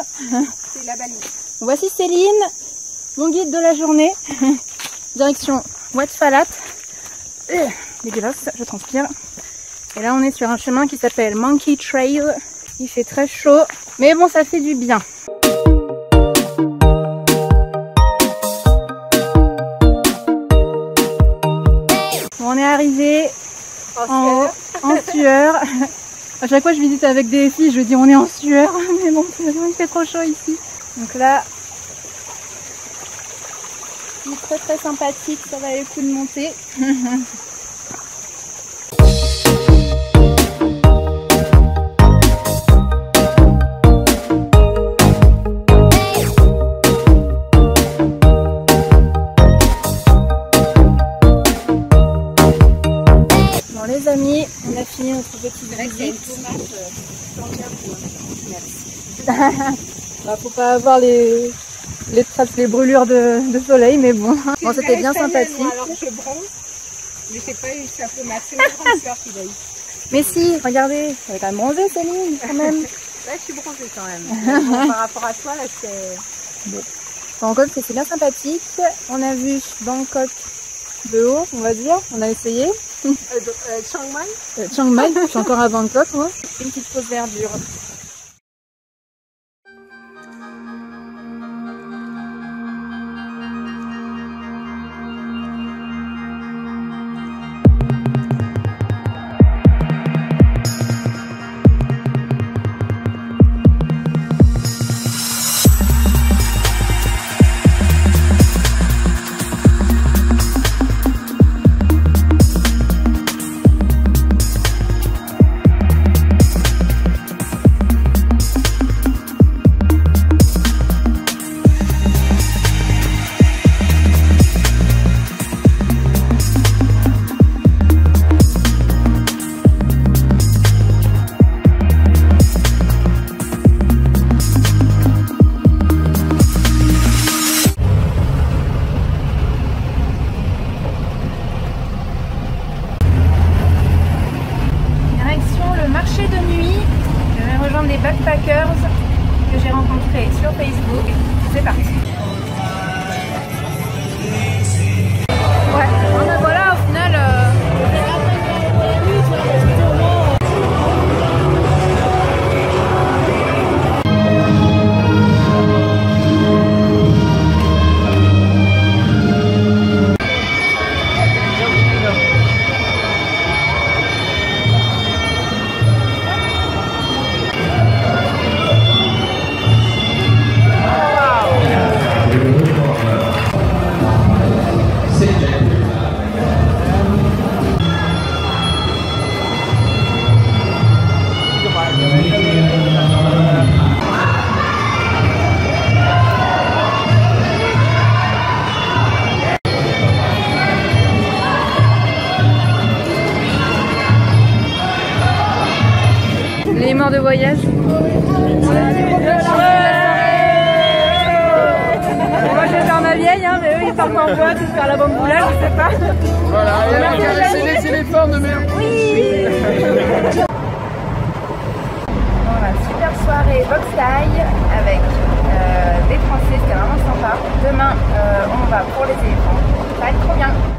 C'est la balise. Voici Céline, mon guide de la journée. Direction Wat Phalat. Dégueulasse, je transpire. Et là on est sur un chemin qui s'appelle Monkey Trail. Il fait très chaud, mais bon ça fait du bien. Bon, on est arrivé en haut, en sueur. À chaque fois je visite avec des filles, je dis on est en sueur, mais bon il fait trop chaud ici. Donc là, il est très sympathique, ça valait le coup de monter. Bon les amis, on a fini notre petite visite. Merci. Bah, faut pas avoir les traces, les brûlures de soleil, mais bon. Bon, c'était bien sympathique. Alors je bronze, mais j'ai pas eu ça peu c'est ma grande soeur qui l'a eu. Mais si, regardez, elle est quand même bronzée, Céline, quand même. Là, je suis bronzée quand même. Bon, par rapport à toi, là, c'est... Bon. Bangkok, c'est bien sympathique. On a vu Bangkok de haut, on va dire. On a essayé. Chiang Mai. Chiang Mai, je suis encore à Bangkok, moi. Une petite pause verdure. Des backpackers que j'ai rencontrés sur Facebook. C'est parti. Ouais, ben voilà, au final. Les morts de voyage. Moi je vais faire ma vieille, hein, mais eux ils partent en boîte, ils faire la bamboula, je sais pas. Voilà, c'est les éléphants de mer. Oui. Voilà, super soirée box taille avec des Français, c'était vraiment sympa. Demain on va pour les éléphants, ça va être trop bien.